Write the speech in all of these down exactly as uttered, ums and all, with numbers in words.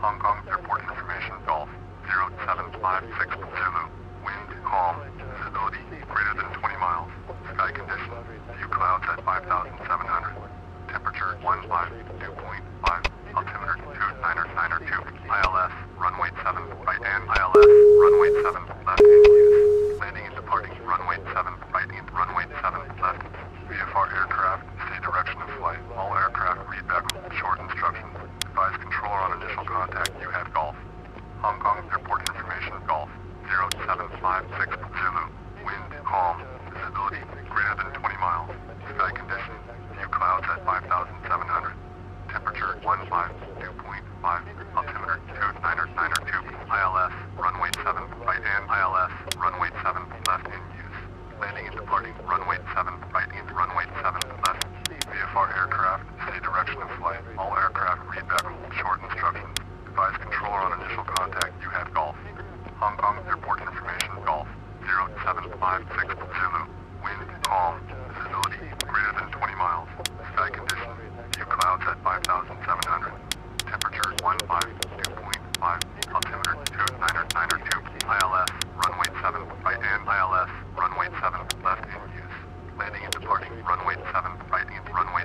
Hong Kong Airport Information Golf zero seven five six Zulu. Wind calm. Visibility greater than twenty miles. Sky condition. View clouds at five thousand seven hundred. Temperature one five two point five. Altimeter two nine nine two. I L S runway seven right and I L S runway seven left in use. Landing and departing runway seven right and runway seven left. V F R aircraft, see direction of flight. All aircraft read back short instructions. Advise controller on initial contact. You have golf. Hong Kong Airport Information Golf zero seven five six Zulu. Wind calm. Visibility greater than twenty miles. Sky condition. View clouds at five thousand seven hundred. Temperature one five two point five. Altimeter two nine nine two. I L S runway seven right and I L S runway seven left in use. Landing and departing runway seven right and runway seven left. V F R aircraft, see direction of flight. All aircraft read back short instructions. Advise controller on initial contact. You have golf. Hong Kong Airport Information Golf zero seven five six Zulu. Wind calm. Visibility greater than twenty miles. Sky condition. View clouds at five thousand seven hundred. Temperature one five two point five. Altimeter two nine nine two. I L S runway seven right and I L S runway seven left in use. Landing and departing runway seven right and runway.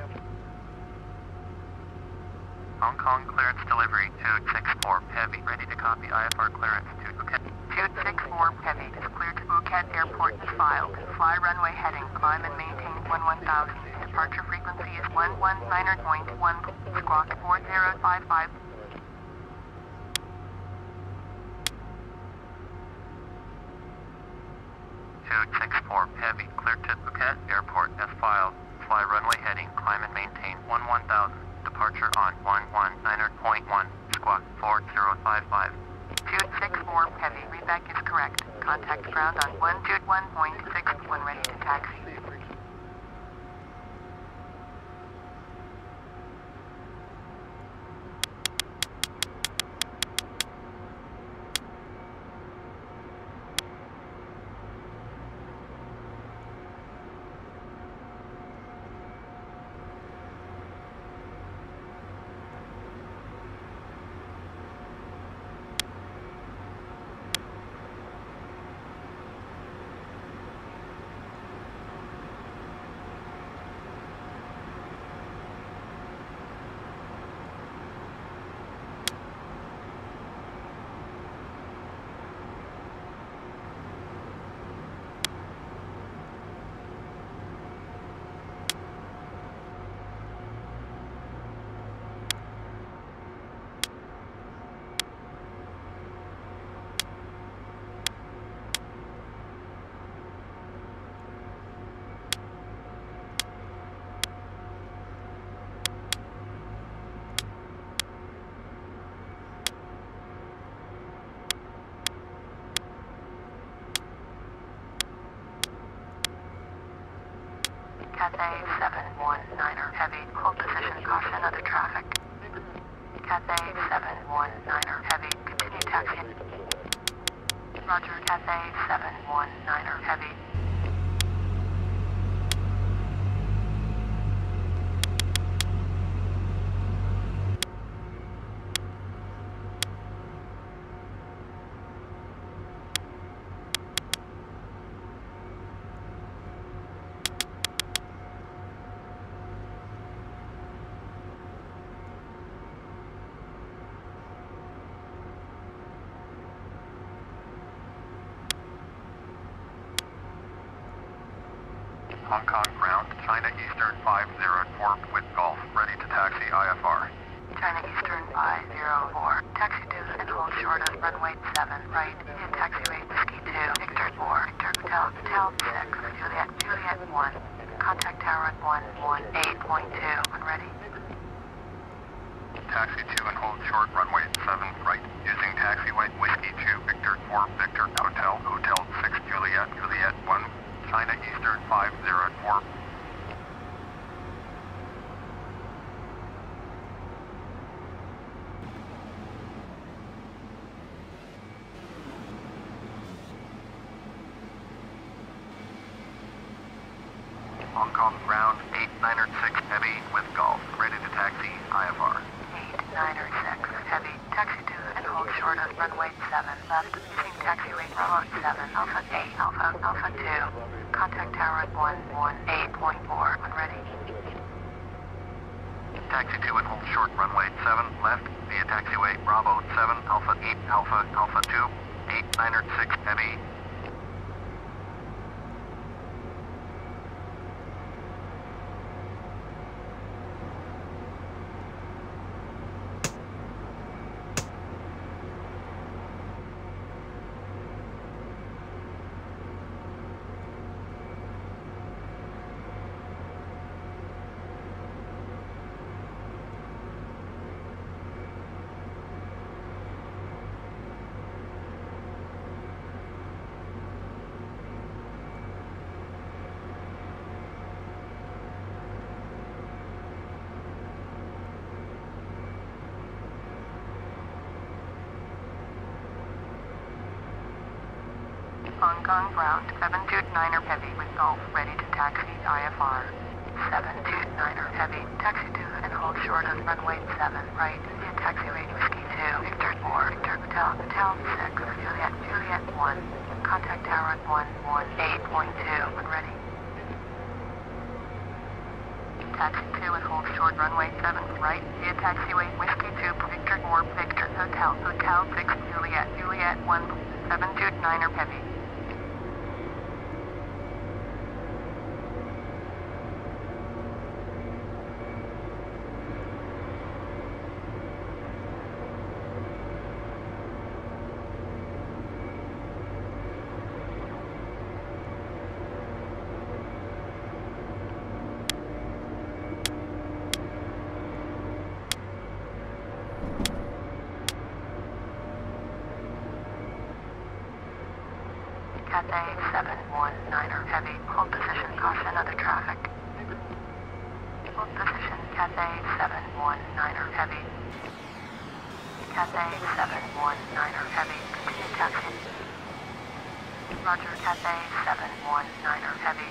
Hong Kong clearance delivery two six four Heavy, ready to copy I F R clearance to Phuket. two six four Heavy is cleared to Phuket Airport as filed. Fly runway heading, climb and maintain one one thousand. Departure frequency is one one nine point one. Squawk four zero five five. two six four Heavy, cleared to Phuket Airport as filed. Fly runway heading, climb and maintain one one thousand. Departure on one one nine point one. Squawk four zero five five. two six four Heavy, readback is correct. Contact ground on one two one point six when ready to taxi. Cathay seven one niner Heavy, hold position, caution other traffic. Cathay seven one niner Heavy, continue taxiing. Roger, Cathay seven one niner Heavy. Hong Kong ground, China Eastern five zero four with Golf, ready to taxi I F R. China Eastern five zero four, taxi to and hold short of runway seven, right, in taxiway Whiskey two, Victor four, Victor Hotel, Hotel six, Juliet, Juliet one, contact tower at one one eight point two, when ready. Taxi to and hold short runway seven, right, using taxiway Whiskey two, Victor four, Victor Hotel, Hotel six, Juliet, Juliet one, China Eastern five zero four. Hong Kong ground eight niner six Heavy with Golf, ready to taxi I F R. eight niner six Heavy, taxi to Bravo seven, Alpha eight, Alpha, Alpha two. Contact tower at one one eight point four when ready. Taxi two and hold short runway seven left via taxiway Bravo seven, Alpha eight, Alpha, Alpha two, eight niner six heavy. Hong Kong ground, seven two niner heavy with Gulf, ready to taxi I F R. seven two niner heavy, taxi to and hold short of runway seven, right, via taxiway Whiskey two, Victor four, Victor Hotel, Hotel six, Juliet, Juliet one. Contact tower at one one eight point two when ready. Taxi two and hold short runway seven, right, via taxiway Whiskey two, Victor four, Victor Hotel, Hotel six, Juliet, Juliet one, seven two niner heavy. Cathay seven one niner heavy, hold position, caution other traffic. Hold position, Cathay seven one niner heavy. Cathay seven one niner heavy, continue taxi. Roger, Cathay seven one niner heavy.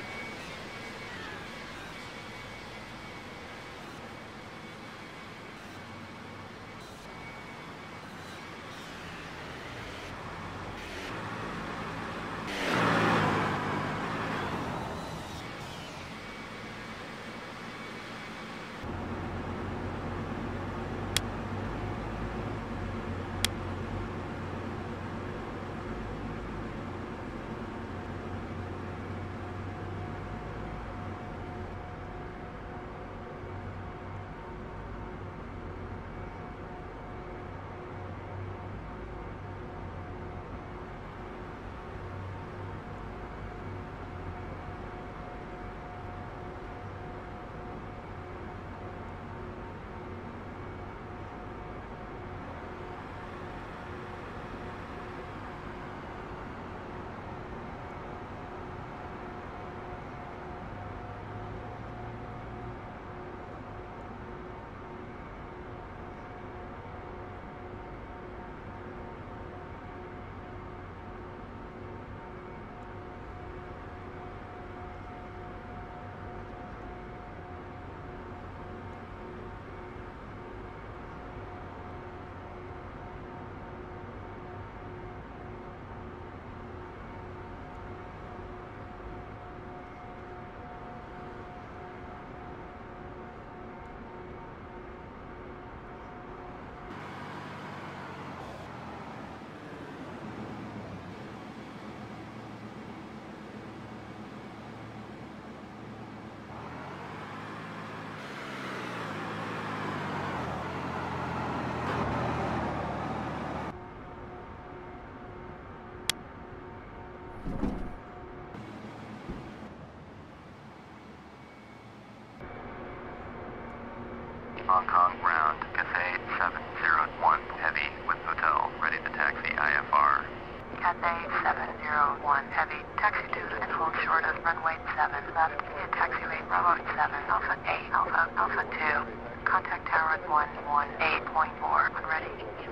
Hong Kong ground, Cathay seven zero one heavy with hotel, ready to taxi I F R. Cathay seven zero one heavy, taxi to and hold short of runway seven left via taxiway Bravo seven, Alpha eight, Alpha, Alpha two. Contact tower at one one eight point four when ready.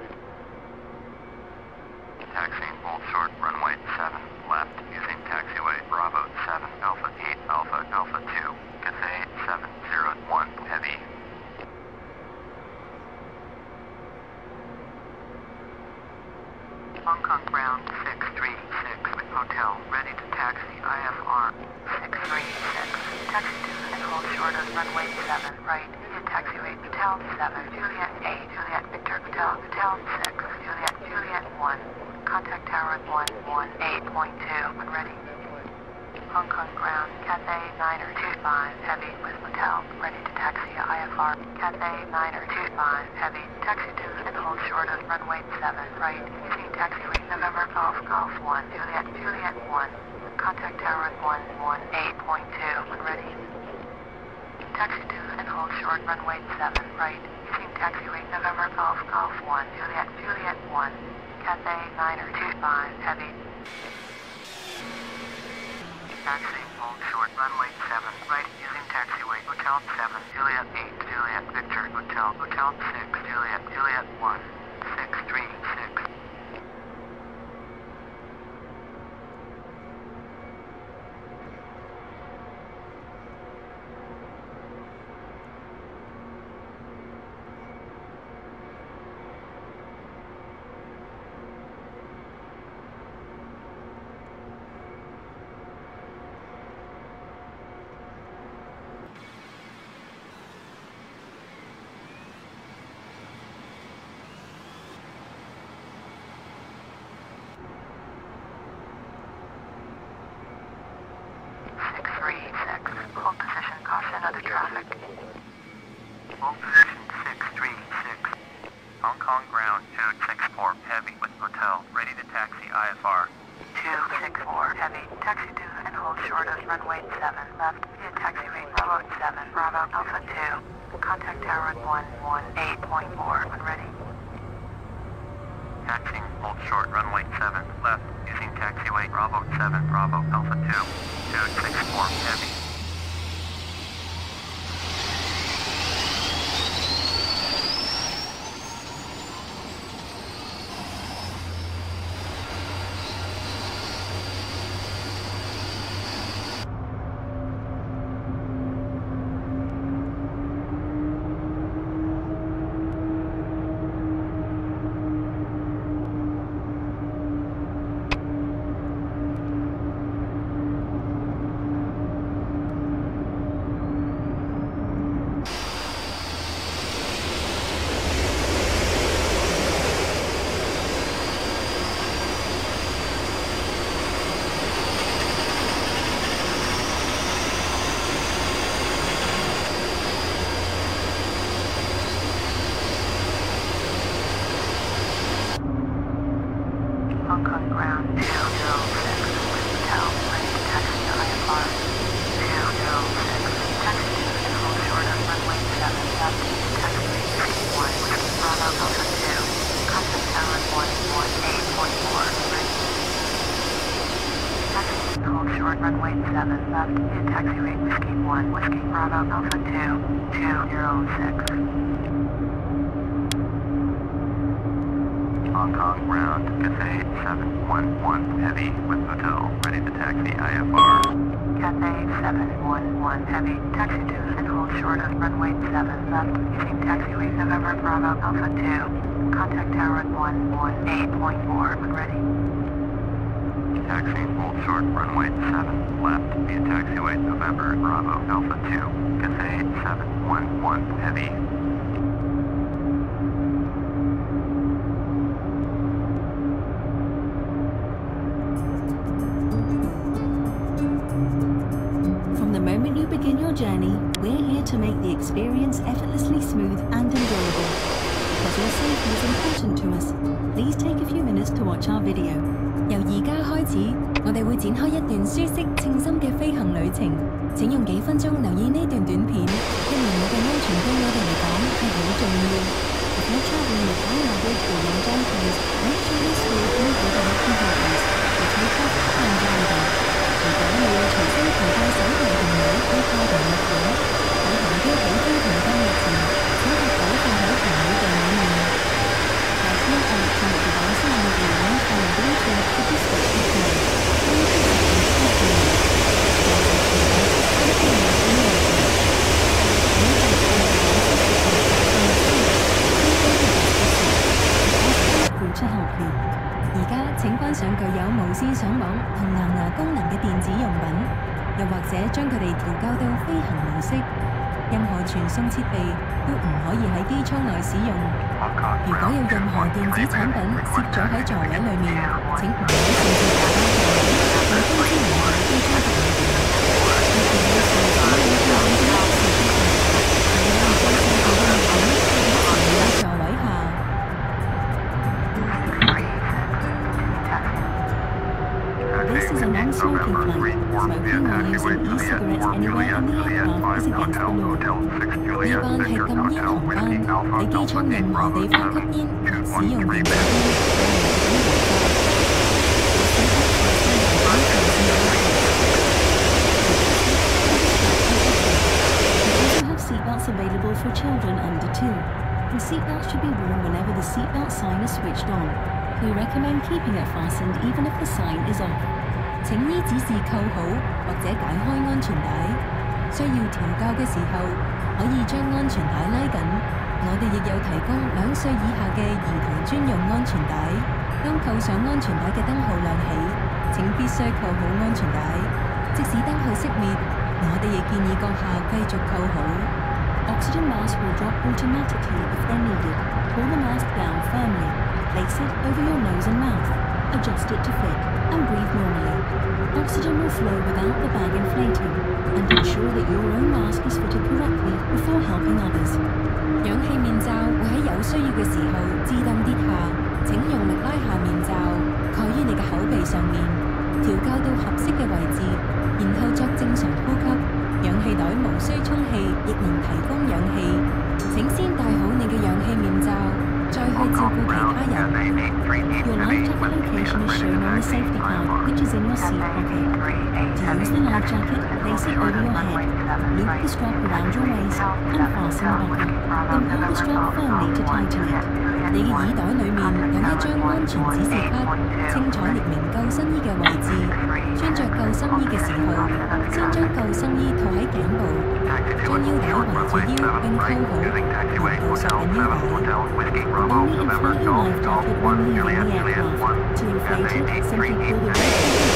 Taxiing hold short runway seven left using taxiway Bravo seven, Alpha eight, Alpha, Alpha two. Cathay seven zero one heavy. Hong Kong ground six three Hotel, ready to taxi I F R six three six. Taxi to and hold short of runway seven, right, in taxiway Hotel seven, Juliet eight, Juliet Victor Hotel, Hotel six, Juliet, Juliet one. Contact tower one one eight point two when ready. Hong Kong ground, Cathay niner two five, heavy with hotel, ready to taxi I F R. Cathay niner two five, heavy, taxi to and hold short of runway seven, right, using taxiway November Golf Golf one, Juliet, Juliet one. Contact tower one one eight point two when ready. Taxi to and hold short runway seven, right, using taxiway November Golf Golf one, Juliet, Juliet one. Cathay niner two five, heavy. Taxi, hold short, runway seven, right, using taxiway, Hotel seven, Juliet eight, Juliet Victor, Hotel, Hotel six, Juliet, Juliet one, six three six. Hold position, caution other traffic. Hold position six three six. Hong Kong ground two six four, heavy with hotel, ready to taxi I F R. two six four, heavy, taxi to and hold short of runway seven, left, via taxiway Bravo seven, Bravo Alpha two. Contact tower one one eight point four when ready. Taxiing, hold short, runway seven, left, using taxiway Bravo seven, Bravo Alpha two, two six four, heavy. Hong Kong ground two zero six, hotel, ready to taxi to I F R. two zero six, taxi to and hold short of runway seven, left, taxiway three one, Bravo Alpha two. Contact tower one one eight point four, ready. Taxi and hold short runway seven, left, via taxiway Whiskey one, Whiskey Bravo Alpha two, two zero six. Hong Kong ground, Cathay seven one one, heavy with hotel, ready to taxi I F R. Cathay seven one one, heavy, taxi to and hold short of runway seven, left, using taxiway November Bravo Alpha two. Contact tower one one eight point four when ready. Taxiing, hold short, runway seven, left, via taxiway November Bravo Alpha two, Cathay seven one one, heavy. Begin your journey, we're here to make the experience effortlessly smooth and enjoyable. Because your safety is important to us, please take a few minutes to watch our video. 由而家開始，我哋會展開一段舒適、稱心嘅飛行旅程。請用幾分鐘留意呢段短片，因為我嘅安全對我哋嚟講係好重要。If you're traveling with high luggage or long donkeys, make sure you store all overhead compartments for takeoff and landing. 如果你要隨身攜帶手提行李或個人物品，喺航機起飛同降落前，請確保放喺行李櫃裡面。There's no electronic devices in the room and Bluetooth to discuss with you. Please listen carefully. There's a device connected in the simulator. Any electronic devices detected on the seat, please go to the seat. Ask for 出後片。而家請關上具有無線上網同藍牙或者將佢哋調校到飛行模式。任何傳送設備都唔可以喺機艙內使用。如果有任何電子產品攝咗喺座位裏面，請唔好擅自打開座位，並通知聯繫機艙服務員。要電腦上所有嘅軟件是必須係有將相關嘅物品放喺座位下。This is a non-smoking flight. Smoking or using e-cigarettes anywhere in the aircraft is against the law. 呢班係禁煙航班，喺機艙任何地方吸煙、使用電子煙，Seatbelts available for children under two. The seatbelt should be worn whenever the seatbelt sign is switched on. We recommend keeping it fastened even if the sign is off. 請依指示扣好或者解開安全帶。需要調校嘅時候，可以將安全帶拉緊。我哋亦有提供兩歲以下嘅兒童專用安全帶。當扣上安全帶嘅燈號亮起，請必須扣好安全帶。即使燈號熄滅，我哋亦建議閣下繼續扣好。Oxygen mask will drop automatically if they're needed. Pull the mask down firmly. Place it over your nose and mouth. Adjust it to fit and breathe normally. Oxygen will flow without the bag inflating, and ensure that your own mask is fitted correctly before helping others. 氧氣面罩會喺有需要嘅時候自動跌下，請用力拉下面罩，蓋於你嘅口鼻上面，調校到合適嘅位置，然後作正常呼吸。氧氣袋無需充氣，亦能提供氧氣。請先戴好你嘅氧氣面罩，再去照顧其他人。Your life jacket location is shown on the safety card, which is in your seat pocket. To use the life jacket, place it over your head, loop the strap around your waist, and fasten the buckle. Then pull the strap firmly to tighten it. 你嘅耳袋裏面有一張安全指示卡，清楚列明救生衣嘅位置。穿着救生衣嘅時候，先將救生衣套喺頸部，將腰帶圍住腰並扣好，然後索緊腰帶。Only inflate your life jacket when leaving the aircraft. To inflate it, simply pull the red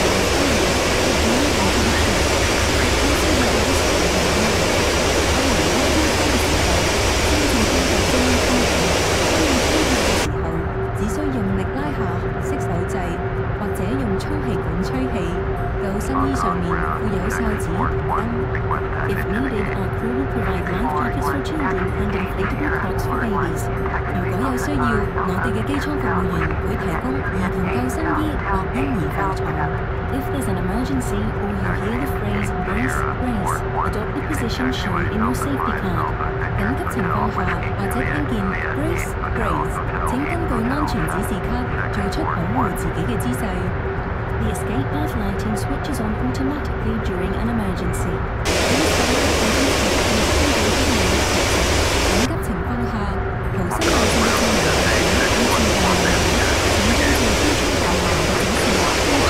If needed, our crew will provide life jackets for children and inflatable crocs for babies. 如果有需要，我哋嘅機艙服務員會提供兒童救生衣或嬰兒浮床。If there's an emergency or you hear the phrase brace, brace, adopt the position shown in your safety card. 緊急情況下或者聽見 brace, brace， 請根據安全指示卡做出保護自己嘅姿勢。The escape path lighting switches on automatically during an emergency. 緊急情況下，逃生路線嘅照明會自動亮起，請跟住機艙大樓嘅指示標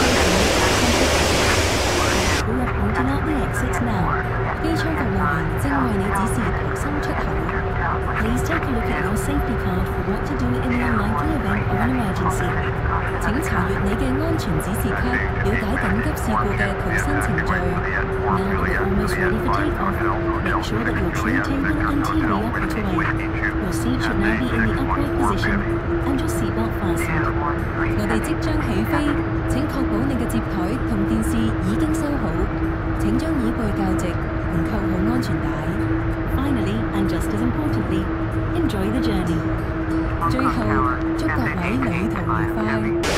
誌進入 pointing out the exits now. 機艙服務員正為你指示逃生出口。Please take a look at your safety card for what to do in the unlikely event of an emergency. 請查閱你嘅安全指示卡，了解緊急事故嘅逃生程序。Now that you're almost ready for takeoff, make sure that your tray table and T V are put away. Your seat should now be in the upright position and your seatbelt fastened. 我哋即將起飛，請確保你嘅接台同電視已經收好。請將椅背校直同扣好安全帶。Finally, and just as importantly, enjoy the journey. 最後，祝各位旅途愉快。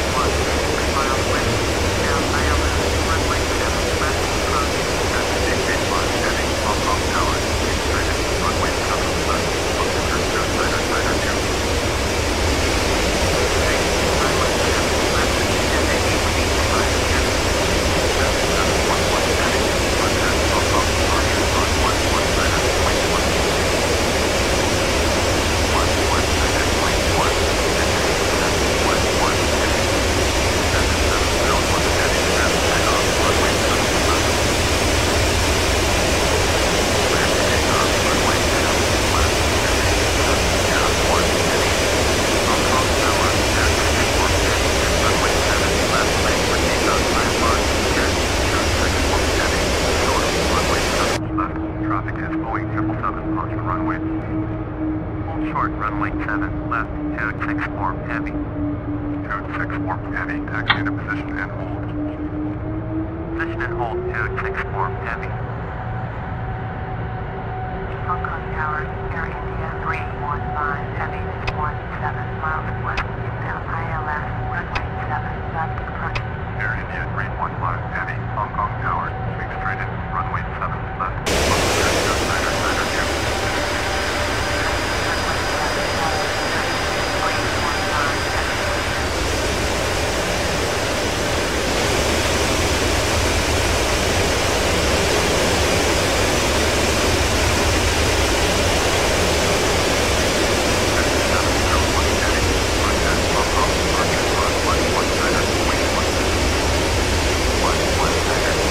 start runway seven, left, two six four heavy. two six four heavy, taxi into position and hold. Position and hold, two six four heavy. Hong Kong Tower, Air India three one five heavy, one seven miles west, inbound I L S, runway seven, left, approach. Air India three one five heavy, Hong Kong Tower, swing straight in, runway seven, left. Niner, niner, two. One, one, niner, wing, one. One, one, niner,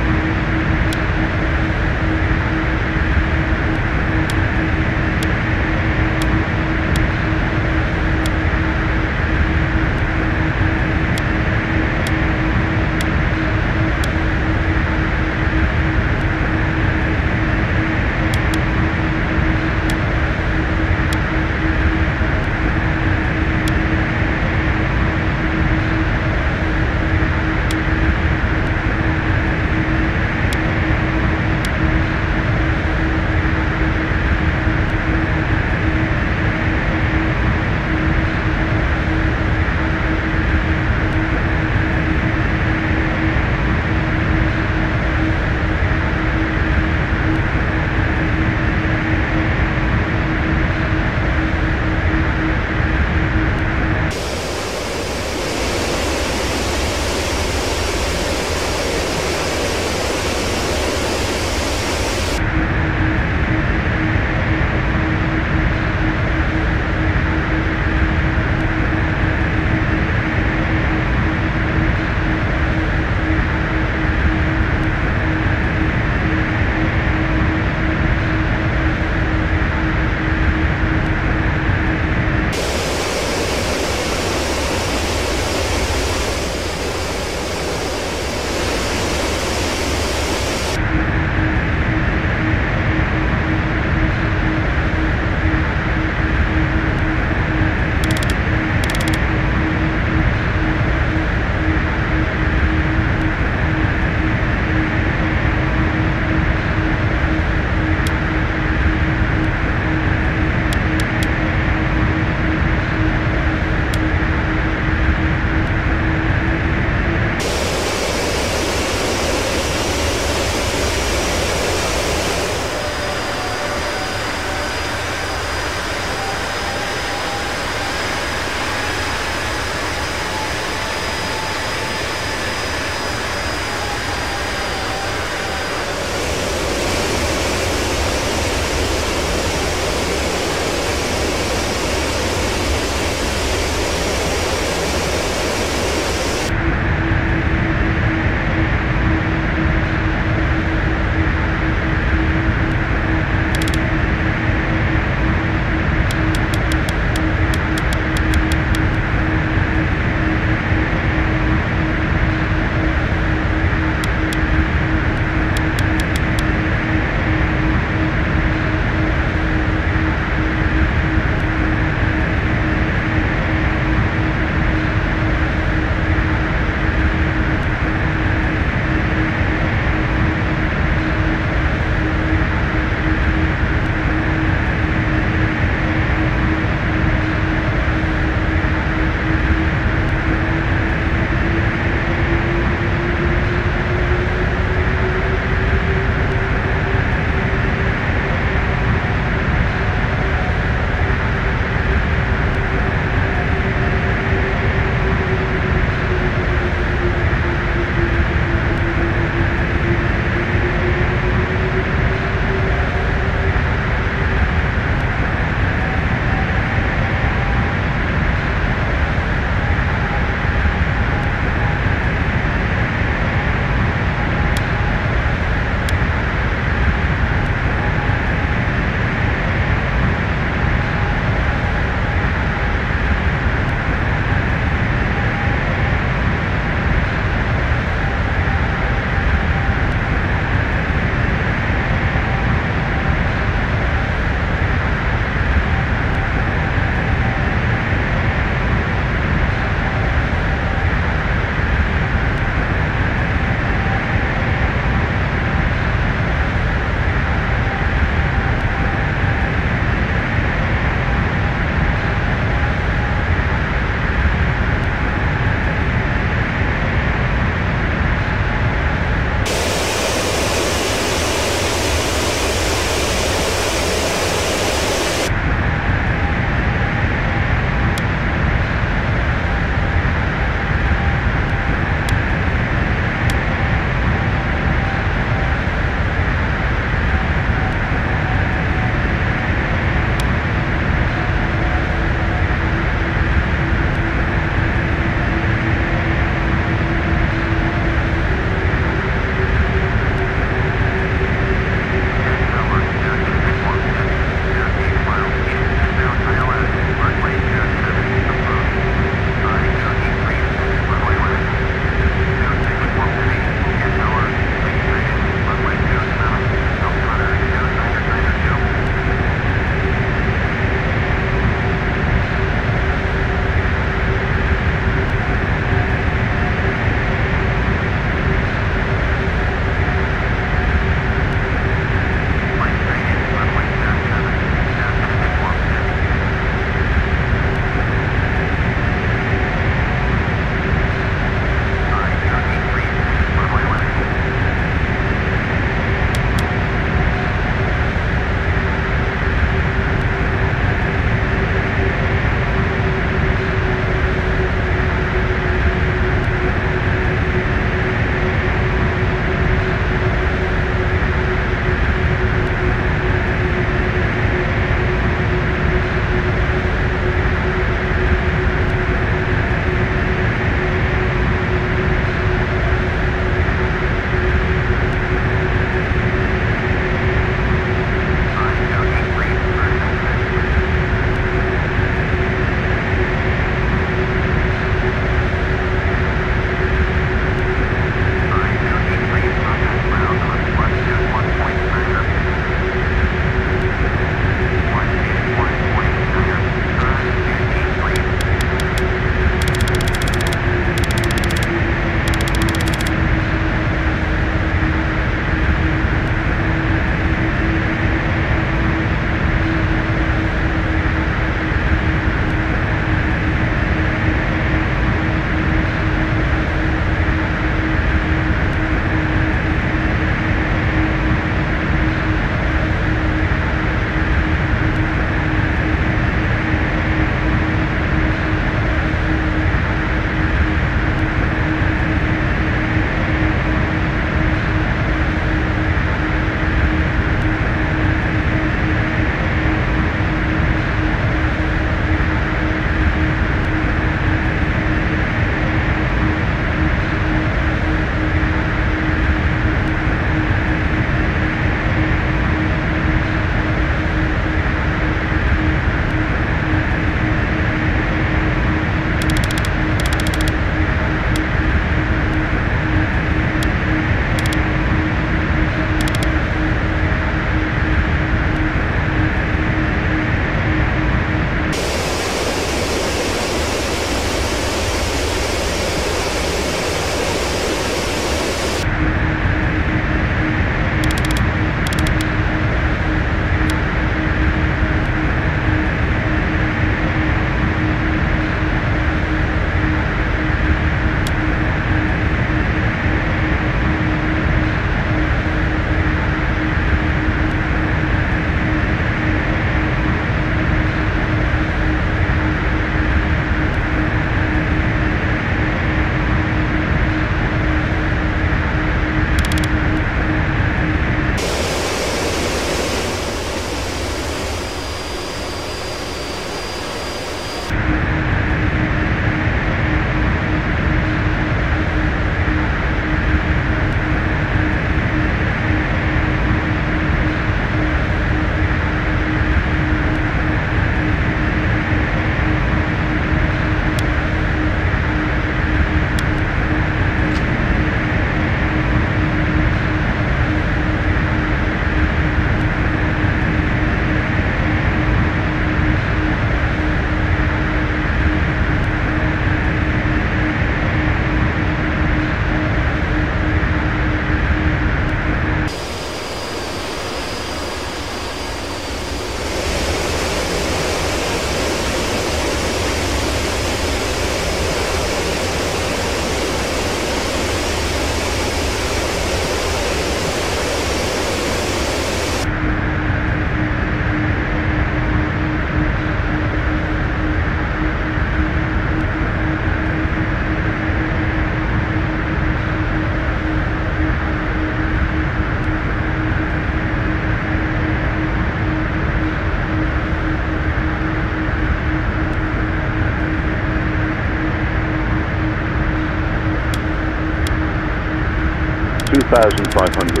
thousand five hundred.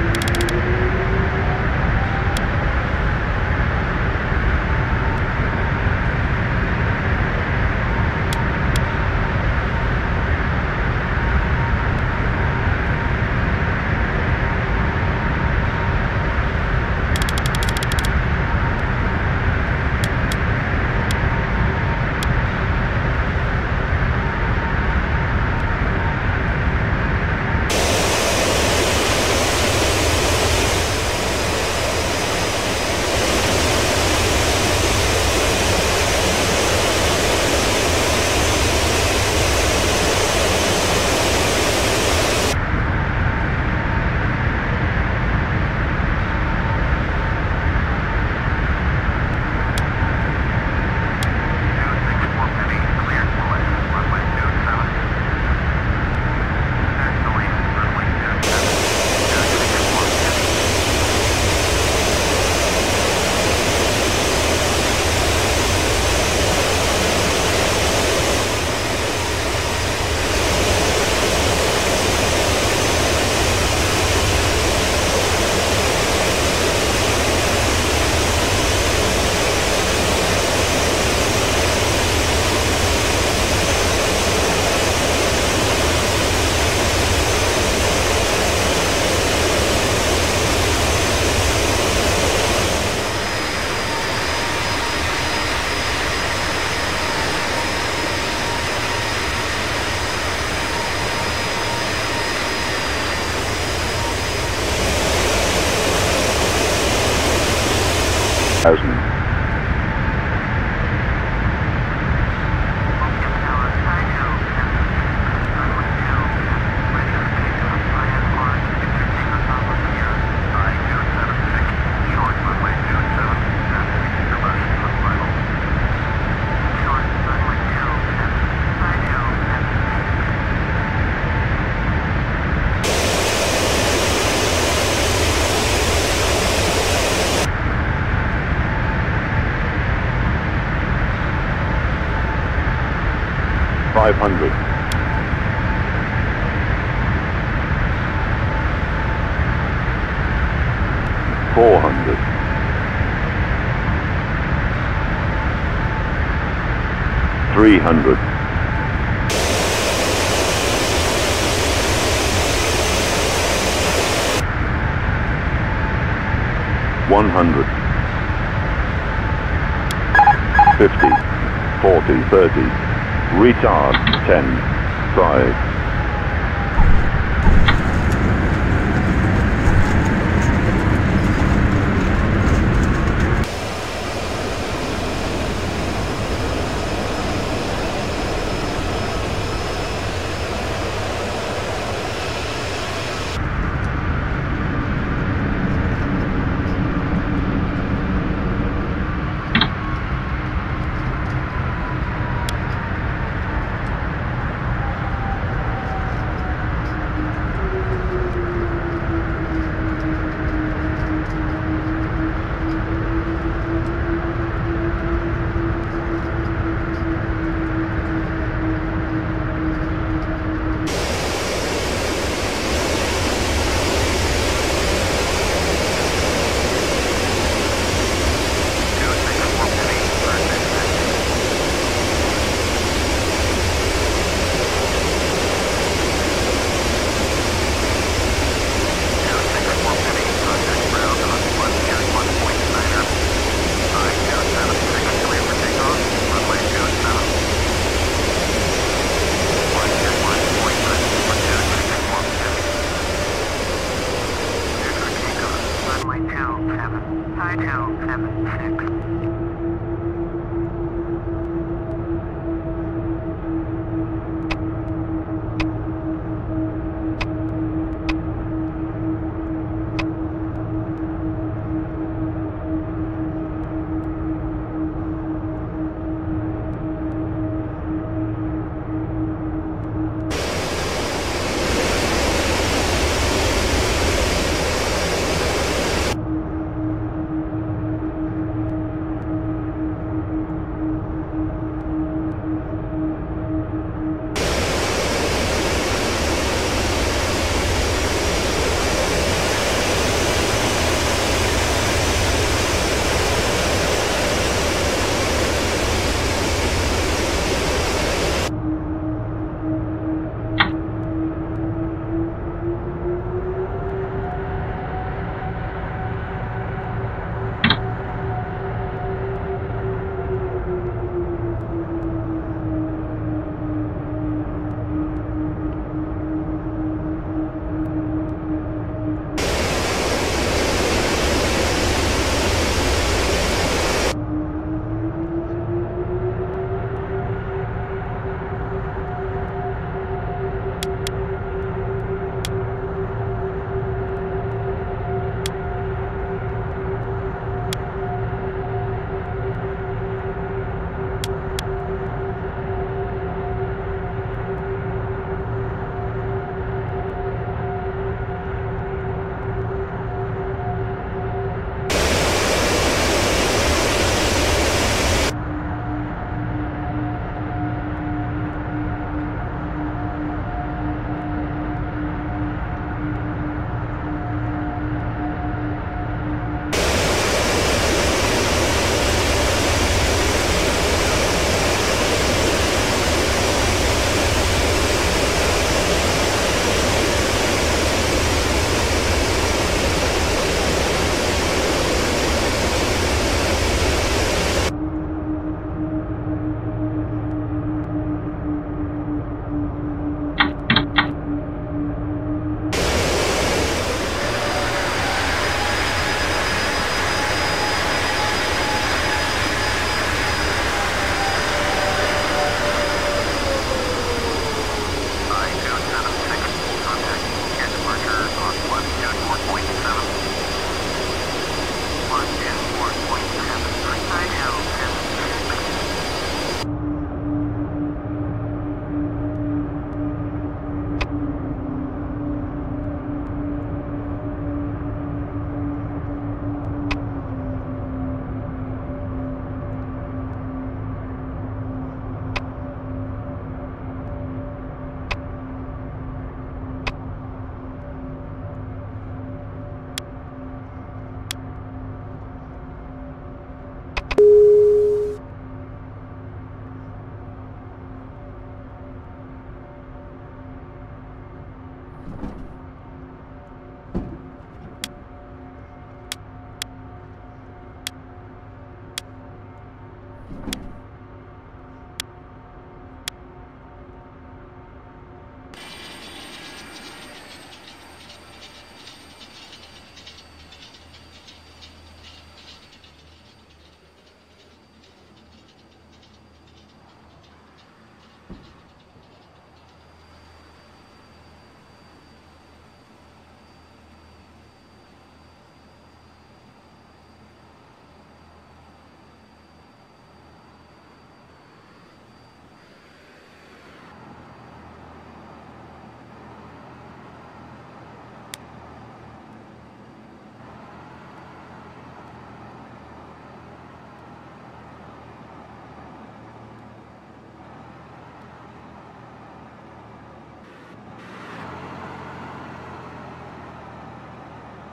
Thousand. Five hundred. Four hundred. Three hundred. One hundred. Fifty. Forty. Thirty. Retard, ten, five.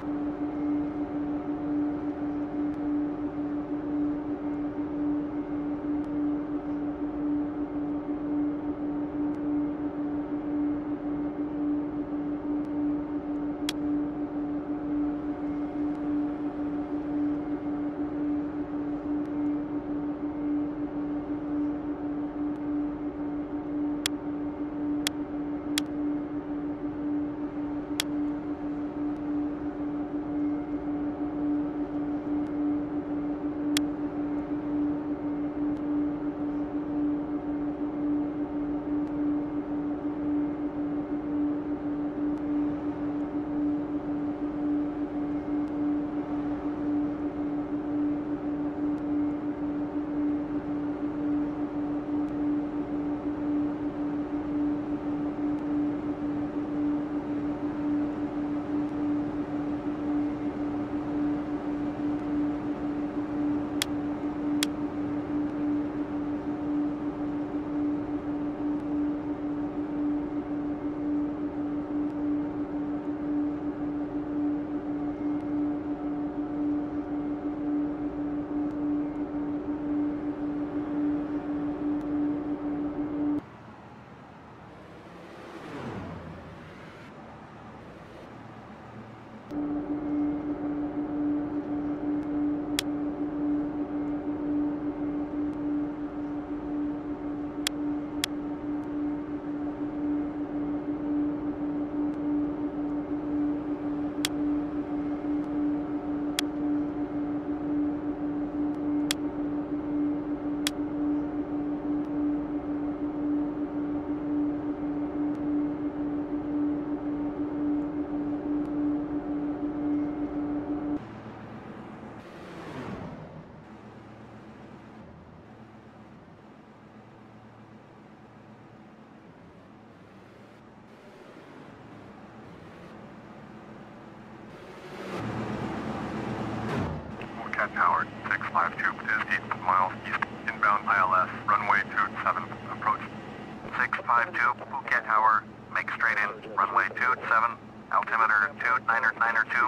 Phuket Tower, six five two is eight miles east, inbound I L S, runway two seven, approach. six five two Phuket Tower, make straight in, runway two seven, altimeter two niner niner two.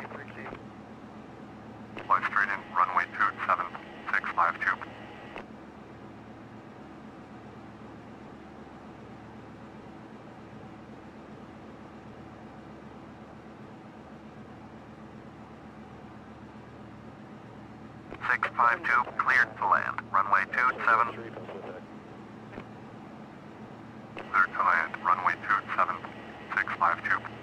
Fly straight in, runway two seven, six five two. six five two, cleared to land, runway two seven. Cleared to land, runway two seven, six five two.